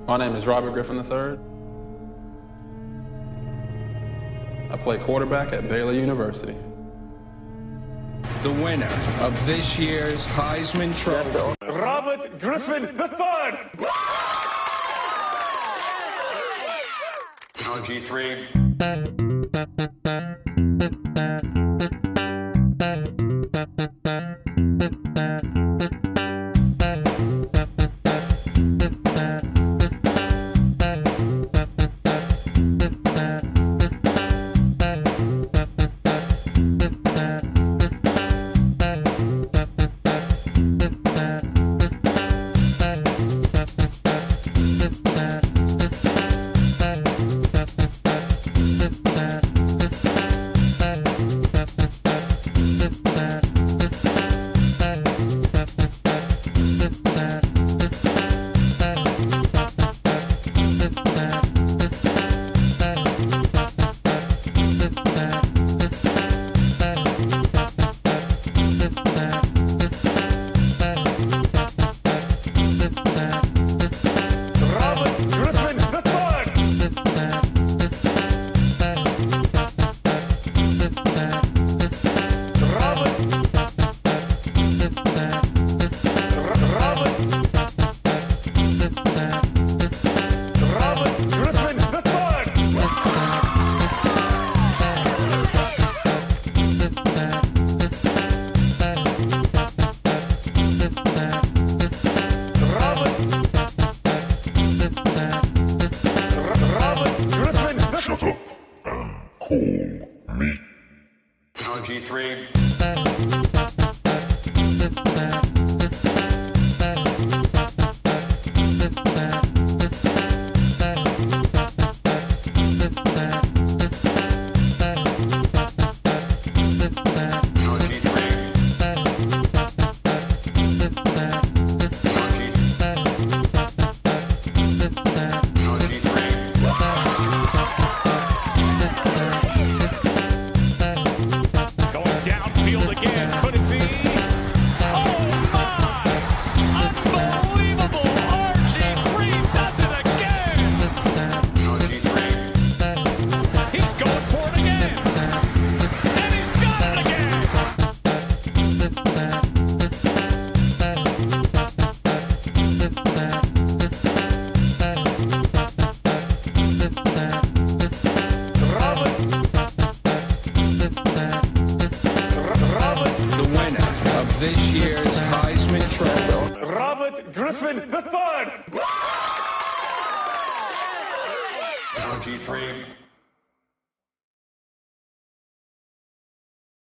My name is Robert Griffin III. I play quarterback at Baylor University. The winner of this year's Heisman Trophy, Robert Griffin III. RG3. Call me. RG3. this year's Heisman Trophy, Robert Griffin III. RG3.